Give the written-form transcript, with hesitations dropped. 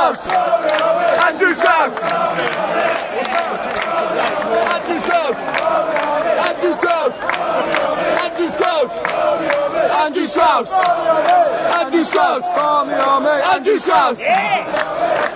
Strauss! Andrew Strauss! Andrew Strauss! Andrew Strauss! Andrew Strauss! Andrew Strauss! Andrew Strauss! Andrew Strauss!